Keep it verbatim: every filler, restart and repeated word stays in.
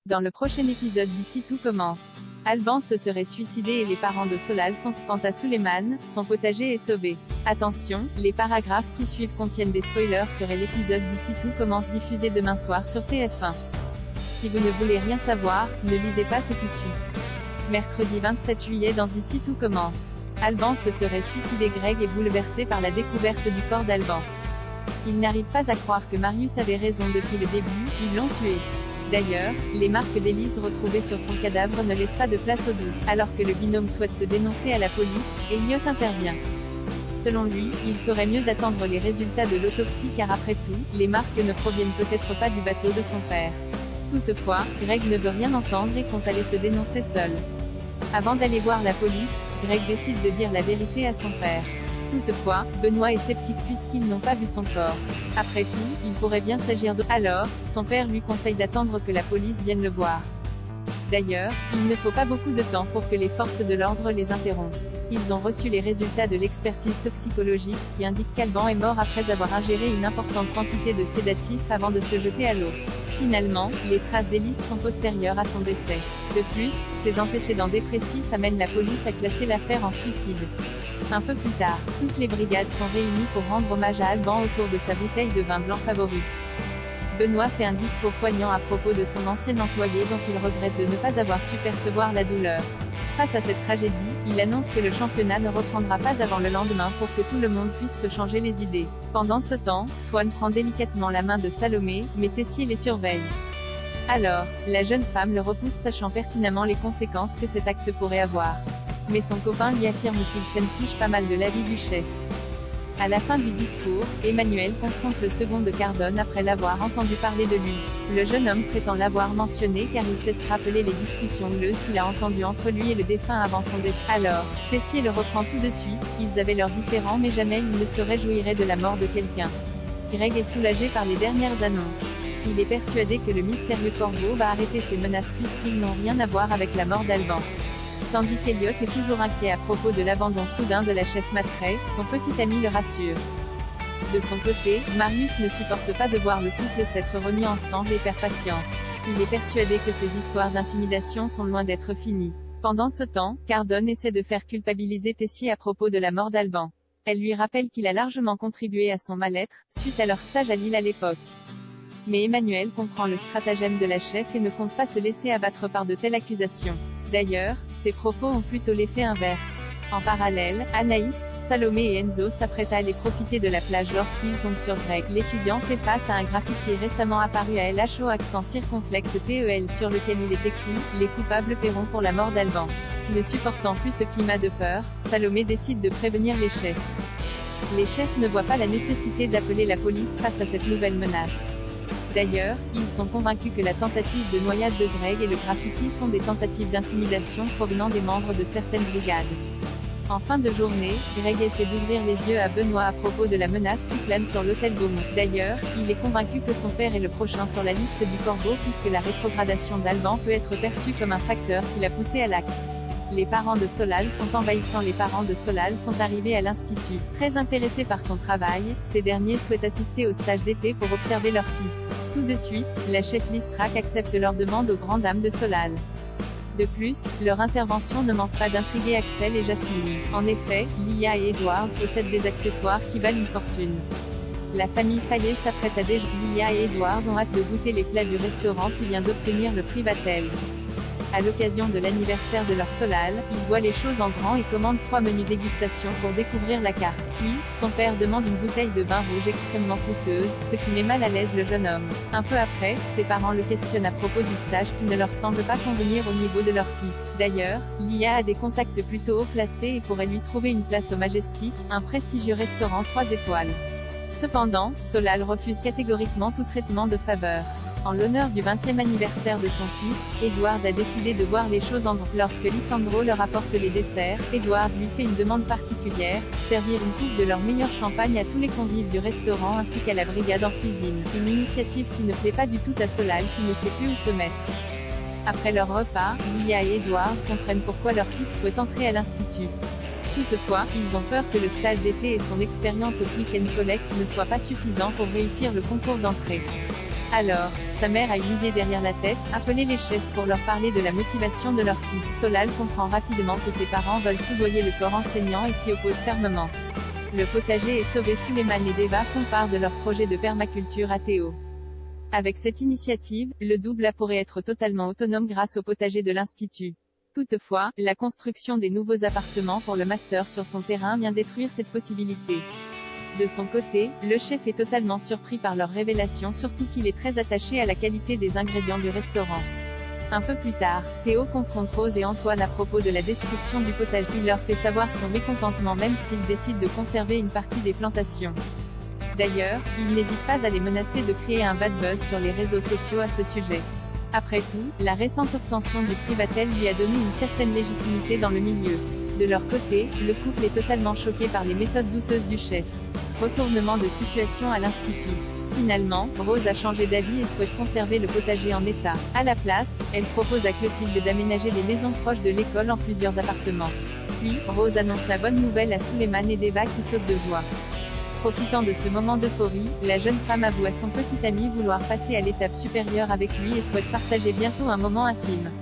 Dans le prochain épisode d'ici tout commence. Alban se serait suicidé et les parents de Solal sont. Quant à Suleiman, son potager est sauvé. Attention, les paragraphes qui suivent contiennent des spoilers sur l'épisode d'ici tout commence diffusé demain soir sur T F un. Si vous ne voulez rien savoir, ne lisez pas ce qui suit. Mercredi vingt-sept juillet dans Ici tout commence. Alban se serait suicidé. Greg est bouleversé par la découverte du corps d'Alban. Il n'arrive pas à croire que Marius avait raison depuis le début, ils l'ont tué. D'ailleurs, les marques d'Élise retrouvées sur son cadavre ne laissent pas de place au doute. Alors que le binôme souhaite se dénoncer à la police, Elliot intervient. Selon lui, il ferait mieux d'attendre les résultats de l'autopsie car après tout, les marques ne proviennent peut-être pas du bateau de son père. Toutefois, Greg ne veut rien entendre et compte aller se dénoncer seul. Avant d'aller voir la police, Greg décide de dire la vérité à son père. Toutefois, Benoît est sceptique puisqu'ils n'ont pas vu son corps. Après tout, il pourrait bien s'agir de... Alors, son père lui conseille d'attendre que la police vienne le voir. D'ailleurs, il ne faut pas beaucoup de temps pour que les forces de l'ordre les interrompent. Ils ont reçu les résultats de l'expertise toxicologique, qui indique qu'Alban est mort après avoir ingéré une importante quantité de sédatifs avant de se jeter à l'eau. Finalement, les traces d'Élise sont postérieures à son décès. De plus, ses antécédents dépressifs amènent la police à classer l'affaire en suicide. Un peu plus tard, toutes les brigades sont réunies pour rendre hommage à Alban autour de sa bouteille de vin blanc favorite. Benoît fait un discours poignant à propos de son ancien employé dont il regrette de ne pas avoir su percevoir la douleur. Face à cette tragédie, il annonce que le championnat ne reprendra pas avant le lendemain pour que tout le monde puisse se changer les idées. Pendant ce temps, Swan prend délicatement la main de Salomé, mais Tessier les surveille. Alors, la jeune femme le repousse sachant pertinemment les conséquences que cet acte pourrait avoir. Mais son copain lui affirme qu'il s'en fiche pas mal de l'avis du chef. À la fin du discours, Emmanuel confronte le second de Cardone après l'avoir entendu parler de lui. Le jeune homme prétend l'avoir mentionné car il s'est rappelé les discussions houleuses qu'il a entendues entre lui et le défunt avant son décès. Alors, Tessier le reprend tout de suite, ils avaient leurs différends mais jamais ils ne se réjouiraient de la mort de quelqu'un. Greg est soulagé par les dernières annonces. Il est persuadé que le mystérieux Corbeau va arrêter ses menaces puisqu'ils n'ont rien à voir avec la mort d'Alban. Tandis qu'Elliot est toujours inquiet à propos de l'abandon soudain de la chef Matrey, son petit ami le rassure. De son côté, Marius ne supporte pas de voir le couple s'être remis ensemble et perd patience. Il est persuadé que ces histoires d'intimidation sont loin d'être finies. Pendant ce temps, Cardone essaie de faire culpabiliser Tessier à propos de la mort d'Alban. Elle lui rappelle qu'il a largement contribué à son mal-être, suite à leur stage à Lille à l'époque. Mais Emmanuel comprend le stratagème de la chef et ne compte pas se laisser abattre par de telles accusations. D'ailleurs, ses propos ont plutôt l'effet inverse. En parallèle, Anaïs, Salomé et Enzo s'apprêtent à aller profiter de la plage lorsqu'ils tombent sur Greg. L'étudiant fait face à un graffiti récemment apparu à L H au accent circonflexe T E L sur lequel il est écrit « Les coupables paieront pour la mort d'Alban ». Ne supportant plus ce climat de peur, Salomé décide de prévenir les chefs. Les chefs ne voient pas la nécessité d'appeler la police face à cette nouvelle menace. D'ailleurs, ils sont convaincus que la tentative de noyade de Greg et le graffiti sont des tentatives d'intimidation provenant des membres de certaines brigades. En fin de journée, Greg essaie d'ouvrir les yeux à Benoît à propos de la menace qui plane sur l'hôtel Beaumont. D'ailleurs, il est convaincu que son père est le prochain sur la liste du Corbeau puisque la rétrogradation d'Alban peut être perçue comme un facteur qui l'a poussé à l'acte. Les parents de Solal sont envahissants. Les parents de Solal sont arrivés à l'institut. Très intéressés par son travail, ces derniers souhaitent assister au stage d'été pour observer leur fils. Tout de suite, la chef Listrac accepte leur demande aux grandes dames de Solal. De plus, leur intervention ne manque pas d'intriguer Axel et Jasmine. En effet, Lia et Edward possèdent des accessoires qui valent une fortune. La famille Fayet s'apprête à déjeuner. Lia et Edward ont hâte de goûter les plats du restaurant qui vient d'obtenir le prix Vatel. À l'occasion de l'anniversaire de leur Solal, il voit les choses en grand et commande trois menus dégustation pour découvrir la carte. Puis, son père demande une bouteille de vin rouge extrêmement coûteuse, ce qui met mal à l'aise le jeune homme. Un peu après, ses parents le questionnent à propos du stage qui ne leur semble pas convenir au niveau de leur fils. D'ailleurs, Lia a des contacts plutôt haut placés et pourrait lui trouver une place au Majestic, un prestigieux restaurant trois étoiles. Cependant, Solal refuse catégoriquement tout traitement de faveur. En l'honneur du vingtième anniversaire de son fils, Edward a décidé de voir les choses en grand. Lorsque Lisandro leur apporte les desserts, Edward lui fait une demande particulière, servir une coupe de leur meilleur champagne à tous les convives du restaurant ainsi qu'à la brigade en cuisine. Une initiative qui ne plaît pas du tout à Solal qui ne sait plus où se mettre. Après leur repas, Lia et Edward comprennent pourquoi leur fils souhaite entrer à l'institut. Toutefois, ils ont peur que le stage d'été et son expérience au click and collect ne soient pas suffisants pour réussir le concours d'entrée. Alors, sa mère a une idée derrière la tête, appeler les chefs pour leur parler de la motivation de leur fils. Solal comprend rapidement que ses parents veulent soudoyer le corps enseignant et s'y oppose fermement. Le potager est sauvé. Suleiman et Deva font part de leur projet de permaculture à Théo. Avec cette initiative, le double A pourrait être totalement autonome grâce au potager de l'Institut. Toutefois, la construction des nouveaux appartements pour le master sur son terrain vient détruire cette possibilité. De son côté, le chef est totalement surpris par leur révélation, surtout qu'il est très attaché à la qualité des ingrédients du restaurant. Un peu plus tard, Théo confronte Rose et Antoine à propos de la destruction du potager. Il leur fait savoir son mécontentement même s'il décide de conserver une partie des plantations. D'ailleurs, il n'hésite pas à les menacer de créer un bad buzz sur les réseaux sociaux à ce sujet. Après tout, la récente obtention du prix Vatel lui a donné une certaine légitimité dans le milieu. De leur côté, le couple est totalement choqué par les méthodes douteuses du chef. Retournement de situation à l'Institut. Finalement, Rose a changé d'avis et souhaite conserver le potager en état. À la place, elle propose à Clotilde d'aménager des maisons proches de l'école en plusieurs appartements. Puis, Rose annonce la bonne nouvelle à Suleiman et Deva qui sautent de joie. Profitant de ce moment d'euphorie, la jeune femme avoue à son petit ami vouloir passer à l'étape supérieure avec lui et souhaite partager bientôt un moment intime.